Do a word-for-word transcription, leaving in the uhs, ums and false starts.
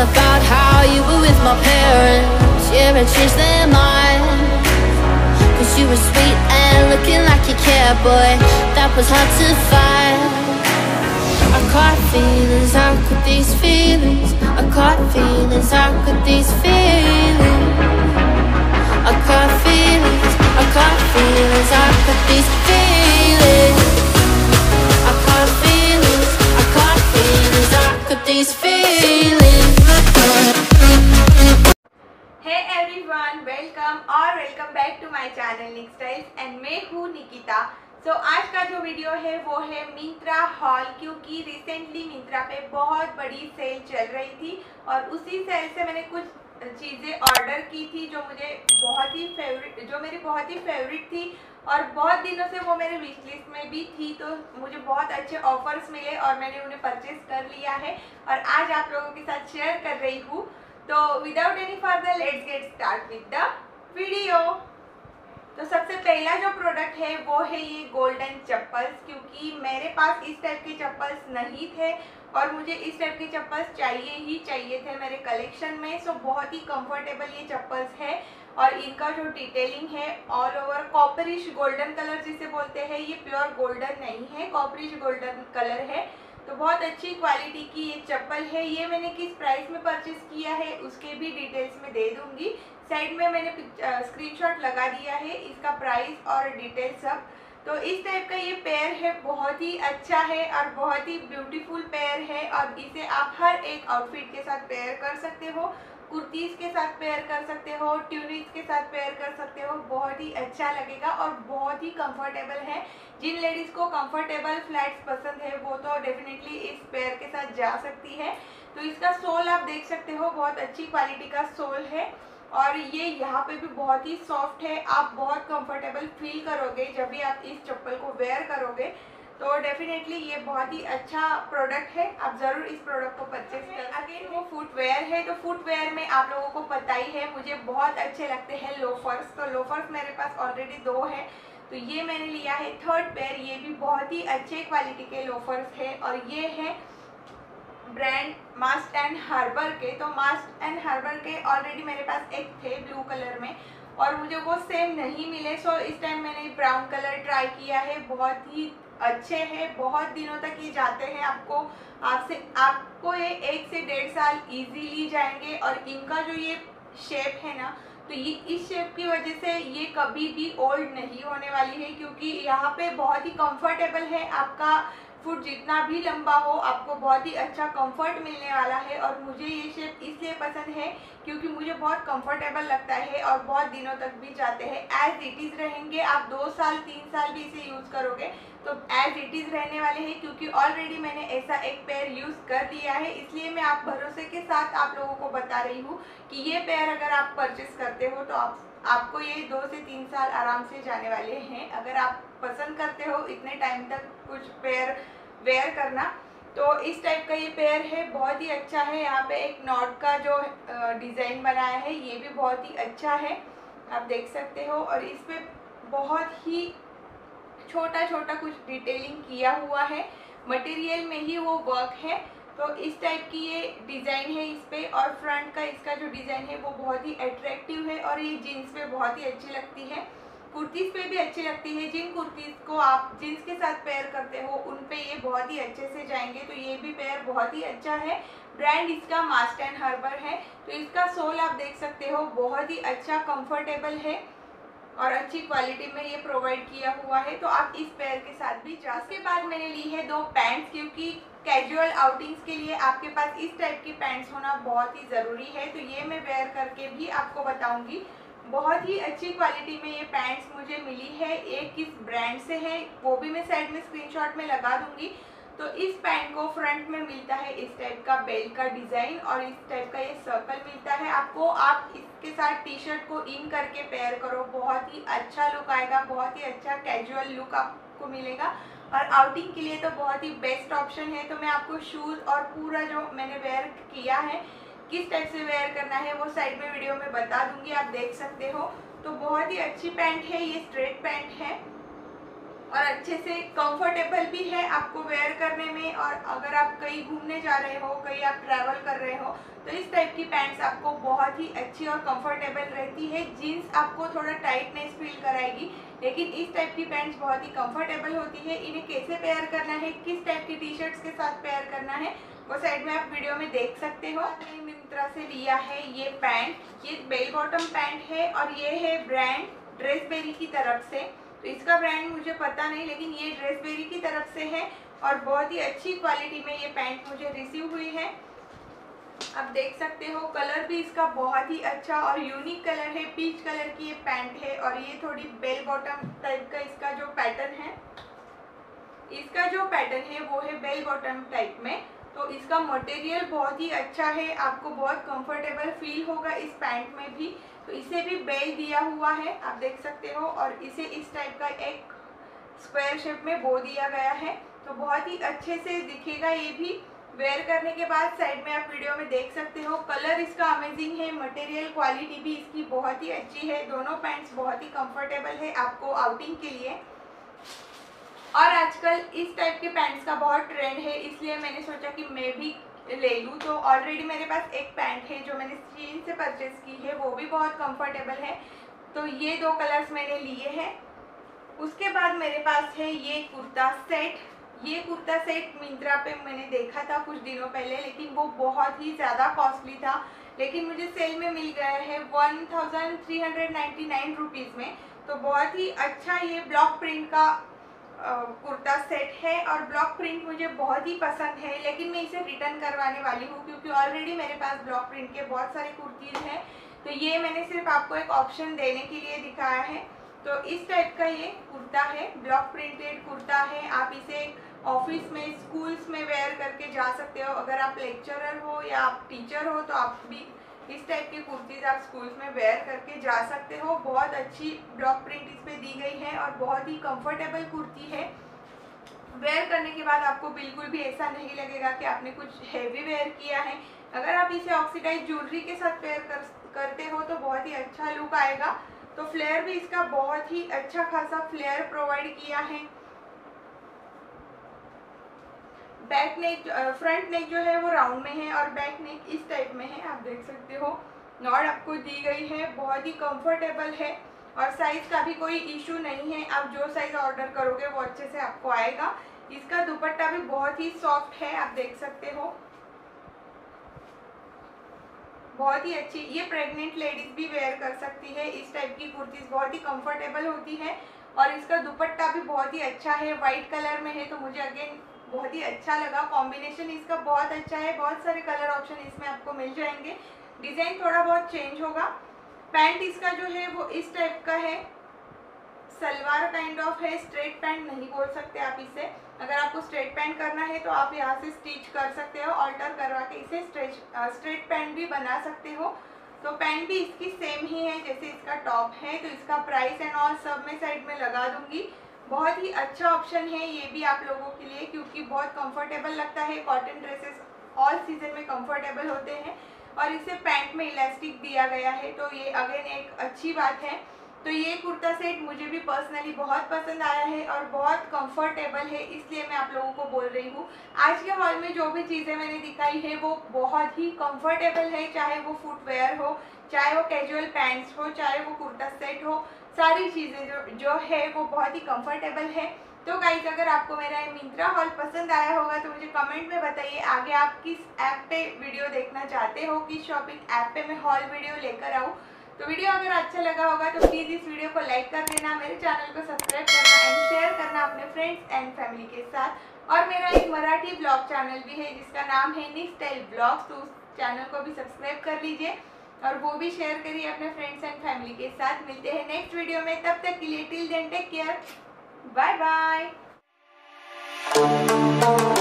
about how you were with my parents. Yeah, I changed their mind, cause you were sweet and looking like you cared, boy. That was hard to find. I caught feelings, how could these feelings? I caught feelings, how could these feelings? I caught feelings, I caught feelings, how could these feelings? I caught feelings, I caught feelings, how could these feelings? Hey everyone, welcome और welcome back to my channel Nick Styles and मैं हूँ निकिता। सो so, आज का जो video है वो है Myntra haul, क्योंकि रिसेंटली मिंत्रा पे बहुत बड़ी सेल चल रही थी और उसी सेल से मैंने कुछ चीज़ें ऑर्डर की थी जो मुझे बहुत ही फेवरेट जो मेरी बहुत ही फेवरेट थी और बहुत दिनों से वो मेरे विश लिस्ट में भी थी। तो मुझे बहुत अच्छे ऑफर्स मिले और मैंने उन्हें परचेज कर लिया है और आज आप लोगों के साथ शेयर कर रही हूँ। तो without any further let's get start with the video. तो सबसे पहला जो प्रोडक्ट है वो है ये गोल्डन चप्पल्स, क्योंकि मेरे पास इस टाइप के चप्पल्स नहीं थे और मुझे इस टाइप के चप्पल्स चाहिए ही चाहिए थे मेरे कलेक्शन में। सो बहुत ही कंफर्टेबल ये चप्पल्स है और इनका जो डिटेलिंग है all over copperish golden colour जिसे बोलते हैं, ये प्योर गोल्डन नहीं है, कॉपरिश गोल्डन कलर है। तो बहुत अच्छी क्वालिटी की ये चप्पल है। ये मैंने किस प्राइस में परचेज किया है उसके भी डिटेल्स में दे दूंगी। साइड में मैंने स्क्रीनशॉट लगा दिया है इसका प्राइस और डिटेल्स सब। तो इस टाइप का ये पेयर है, बहुत ही अच्छा है और बहुत ही ब्यूटीफुल पेयर है और इसे आप हर एक आउटफिट के साथ पेयर कर सकते हो, कुर्तीज़ के साथ पेयर कर सकते हो, ट्यूनिक्स के साथ पेयर कर सकते हो। बहुत ही अच्छा लगेगा और बहुत ही कंफर्टेबल है। जिन लेडीज़ को कंफर्टेबल फ्लैट्स पसंद है वो तो डेफिनेटली इस पेयर के साथ जा सकती है। तो इसका सोल आप देख सकते हो, बहुत अच्छी क्वालिटी का सोल है और ये यहाँ पे भी बहुत ही सॉफ्ट है। आप बहुत कंफर्टेबल फील करोगे जब भी आप इस चप्पल को वेयर करोगे। तो डेफिनेटली ये बहुत ही अच्छा प्रोडक्ट है, आप ज़रूर इस प्रोडक्ट को परचेज करें। अगेन वो फुटवेयर है, तो फुटवेयर में आप लोगों को पता ही है मुझे बहुत अच्छे लगते हैं लोफर्स। तो लोफर्स मेरे पास ऑलरेडी दो है, तो ये मैंने लिया है थर्ड पेयर। ये भी बहुत ही अच्छे क्वालिटी के लोफर्स है और ये है ब्रांड मास्ट एंड हार्बर के। तो मास्ट एंड हार्बर के ऑलरेडी मेरे पास एक थे ब्लू कलर में और मुझे वो सेम नहीं मिले। सो इस टाइम मैंने ब्राउन कलर ट्राई किया है, बहुत ही अच्छे हैं, बहुत दिनों तक ये जाते हैं। आपको आपसे आपको ये एक से डेढ़ साल इजीली जाएंगे और इनका जो ये शेप है ना, तो ये इस शेप की वजह से ये कभी भी ओल्ड नहीं होने वाली है, क्योंकि यहाँ पे बहुत ही कंफर्टेबल है। आपका फुट जितना भी लंबा हो आपको बहुत ही अच्छा कंफर्ट मिलने वाला है और मुझे ये शेप इसलिए पसंद है क्योंकि मुझे बहुत कंफर्टेबल लगता है और बहुत दिनों तक भी जाते हैं। एज इट इज़ रहेंगे, आप दो साल तीन साल भी इसे यूज़ करोगे तो एज इट इज़ रहने वाले हैं, क्योंकि ऑलरेडी मैंने ऐसा एक पेयर यूज़ कर लिया है। इसलिए मैं आप भरोसे के साथ आप लोगों को बता रही हूँ कि ये पेयर अगर आप परचेस करते हो तो आप आपको ये दो से तीन साल आराम से जाने वाले हैं। अगर आप पसंद करते हो इतने टाइम तक कुछ पेयर वेयर करना, तो इस टाइप का ये पेयर है, बहुत ही अच्छा है। यहाँ पे एक नॉट का जो डिज़ाइन बनाया है ये भी बहुत ही अच्छा है, आप देख सकते हो। और इस पे बहुत ही छोटा छोटा कुछ डिटेलिंग किया हुआ है, मटेरियल में ही वो वर्क है। तो इस टाइप की ये डिज़ाइन है इस पे और फ्रंट का इसका जो डिज़ाइन है वो बहुत ही अट्रैक्टिव है और ये जीन्स पे बहुत ही अच्छी लगती है, कुर्तीज़ पे भी अच्छी लगती है। जिन कुर्तीज़ को आप जीन्स के साथ पेयर करते हो उन पे ये बहुत ही अच्छे से जाएंगे। तो ये भी पेयर बहुत ही अच्छा है। ब्रांड इसका मास्ट एंड हार्बर है। तो इसका सोल आप देख सकते हो, बहुत ही अच्छा कंफर्टेबल है और अच्छी क्वालिटी में ये प्रोवाइड किया हुआ है। तो आप इस पेयर के साथ भी जा। उसके बाद मैंने ली है दो पैंट्स, क्योंकि कैजुअल आउटिंग्स के लिए आपके पास इस टाइप की पैंट्स होना बहुत ही ज़रूरी है। तो ये मैं वेयर करके भी आपको बताऊंगी। बहुत ही अच्छी क्वालिटी में ये पैंट्स मुझे मिली है। एक किस ब्रांड से है वो भी मैं साइड में स्क्रीनशॉट में लगा दूंगी। तो इस पैंट को फ्रंट में मिलता है इस टाइप का बेल्ट का डिज़ाइन और इस टाइप का ये सर्कल मिलता है आपको। आप इसके साथ टी शर्ट को इन करके पेयर करो, बहुत ही अच्छा लुक आएगा, बहुत ही अच्छा कैजुअल लुक आपको मिलेगा और आउटिंग के लिए तो बहुत ही बेस्ट ऑप्शन है। तो मैं आपको शूज़ और पूरा जो मैंने वेयर किया है किस टाइप से वेयर करना है वो साइड में वीडियो में बता दूंगी, आप देख सकते हो। तो बहुत ही अच्छी पैंट है, ये स्ट्रेट पैंट है और अच्छे से कंफर्टेबल भी है आपको वेयर करने में। और अगर आप कहीं घूमने जा रहे हो, कहीं आप ट्रैवल कर रहे हो, तो इस टाइप की पैंट्स आपको बहुत ही अच्छी और कंफर्टेबल रहती है। जीन्स आपको थोड़ा टाइटनेस फील कराएगी, लेकिन इस टाइप की पैंट्स बहुत ही कंफर्टेबल होती है। इन्हें कैसे पेयर करना है, किस टाइप की टी शर्ट्स के साथ पेयर करना है, वो साइड में आप वीडियो में देख सकते हो। मैंने मिंत्रा से लिया है ये पैंट, ये बेल बॉटम पैंट है और ये है ब्रांड ड्रेसबेरी की तरफ से। तो इसका ब्रांड मुझे पता नहीं, लेकिन ये ड्रेसबेरी की तरफ से है और बहुत ही अच्छी क्वालिटी में ये पैंट मुझे रिसीव हुई है। आप देख सकते हो कलर भी इसका बहुत ही अच्छा और यूनिक कलर है, पीच कलर की ये पैंट है। और ये थोड़ी बेल बॉटम टाइप का इसका जो पैटर्न है, इसका जो पैटर्न है वो है बेल बॉटम टाइप में। तो इसका मटेरियल बहुत ही अच्छा है, आपको बहुत कंफर्टेबल फील होगा इस पैंट में भी। तो इसे भी बेल दिया हुआ है, आप देख सकते हो, और इसे इस टाइप का एक स्क्वायर शेप में बो दिया गया है। तो बहुत ही अच्छे से दिखेगा ये भी वेयर करने के बाद। साइड में आप वीडियो में देख सकते हो कलर इसका अमेजिंग है, मटेरियल क्वालिटी भी इसकी बहुत ही अच्छी है। दोनों पैंट्स बहुत ही कंफर्टेबल है आपको आउटिंग के लिए। और आजकल इस टाइप के पैंट्स का बहुत ट्रेंड है, इसलिए मैंने सोचा कि मैं भी ले लूँ। तो ऑलरेडी मेरे पास एक पैंट है जो मैंने चीन से परचेज की है, वो भी बहुत कंफर्टेबल है। तो ये दो कलर्स मैंने लिए हैं। उसके बाद मेरे पास है ये कुर्ता सेट। ये कुर्ता सेट मिंत्रा पे मैंने देखा था कुछ दिनों पहले, लेकिन वो बहुत ही ज़्यादा कॉस्टली था, लेकिन मुझे सेल में मिल गया है one thousand three hundred ninety nine rupees में। तो बहुत ही अच्छा ये ब्लॉक प्रिंट का कुर्ता सेट है और ब्लॉक प्रिंट मुझे बहुत ही पसंद है, लेकिन मैं इसे रिटर्न करवाने वाली हूँ क्योंकि ऑलरेडी मेरे पास ब्लॉक प्रिंट के बहुत सारे कुर्तीज़ हैं। तो ये मैंने सिर्फ आपको एक ऑप्शन देने के लिए दिखाया है। तो इस टाइप का ये कुर्ता है, ब्लॉक प्रिंटेड कुर्ता है। आप इसे ऑफिस में, स्कूल्स में वेयर करके जा सकते हो। अगर आप लेक्चरर हो या आप टीचर हो तो आप भी इस टाइप की कुर्तीज़ आप स्कूल्स में वेयर करके जा सकते हो। बहुत अच्छी ब्लॉक प्रिंट इस पे दी गई है और बहुत ही कंफर्टेबल कुर्ती है। वेयर करने के बाद आपको बिल्कुल भी ऐसा नहीं लगेगा कि आपने कुछ हैवी वेयर किया है। अगर आप इसे ऑक्सीडाइज ज्वेलरी के साथ वेयर कर, करते हो तो बहुत ही अच्छा लुक आएगा। तो फ्लेयर भी इसका बहुत ही अच्छा खासा फ्लेयर प्रोवाइड किया है। बैक नेक, फ्रंट नेक जो है वो राउंड में है और बैक नेक इस टाइप में है, आप देख सकते हो। नॉट आपको दी गई है, बहुत ही कंफर्टेबल है और साइज़ का भी कोई इशू नहीं है। आप जो साइज़ ऑर्डर करोगे वो अच्छे से आपको आएगा। इसका दुपट्टा भी बहुत ही सॉफ्ट है, आप देख सकते हो, बहुत ही अच्छी। ये प्रेग्नेंट लेडीज भी वेयर कर सकती है। इस टाइप की कुर्तीज़ बहुत ही कंफर्टेबल होती है और इसका दुपट्टा भी बहुत ही अच्छा है, वाइट कलर में है। तो मुझे अगेन बहुत ही अच्छा लगा, कॉम्बिनेशन इसका बहुत अच्छा है। बहुत सारे कलर ऑप्शन इसमें आपको मिल जाएंगे। डिज़ाइन थोड़ा बहुत चेंज होगा। पैंट इसका जो है वो इस टाइप का है, सलवार काइंड ऑफ है, स्ट्रेट पैंट नहीं बोल सकते आप इसे। अगर आपको स्ट्रेट पैंट करना है तो आप यहाँ से स्टिच कर सकते हो, ऑल्टर करवा के इसे स्ट्रेच स्ट्रेट पैंट भी बना सकते हो। तो पैंट भी इसकी सेम ही है जैसे इसका टॉप है। तो इसका प्राइस एंड ऑल सब मैं साइड में लगा दूंगी। बहुत ही अच्छा ऑप्शन है ये भी आप लोगों के लिए, क्योंकि बहुत कंफर्टेबल लगता है। कॉटन ड्रेसेस ऑल सीजन में कंफर्टेबल होते हैं और इसे पैंट में इलास्टिक दिया गया है, तो ये अगेन एक अच्छी बात है। तो ये कुर्ता सेट मुझे भी पर्सनली बहुत पसंद आया है और बहुत कंफर्टेबल है, इसलिए मैं आप लोगों को बोल रही हूँ। आज के हॉल में जो भी चीज़ें मैंने दिखाई है वो बहुत ही कंफर्टेबल है, चाहे वो फुटवेयर हो, चाहे वो कैजुअल पैंट्स हो, चाहे वो कुर्ता सेट हो, सारी चीज़ें जो जो है वो बहुत ही कंफर्टेबल है। तो गाइस, अगर आपको मेरा ये मिंत्रा हॉल पसंद आया होगा तो मुझे कमेंट में बताइए आगे आप किस ऐप पे वीडियो देखना चाहते हो, किस शॉपिंग ऐप पे मैं हॉल वीडियो लेकर आऊँ। तो वीडियो अगर अच्छा लगा होगा तो प्लीज़ इस वीडियो को लाइक कर देना, मेरे चैनल को सब्सक्राइब करना एंड शेयर करना अपने फ्रेंड्स एंड फैमिली के साथ। और मेरा एक मराठी ब्लॉग चैनल भी है जिसका नाम है निक स्टाइल ब्लॉग्स, तो उस चैनल को भी सब्सक्राइब कर लीजिए और वो भी शेयर करिए अपने फ्रेंड्स एंड फैमिली के साथ। मिलते हैं नेक्स्ट वीडियो में, तब तक के लिए till then take care, bye bye.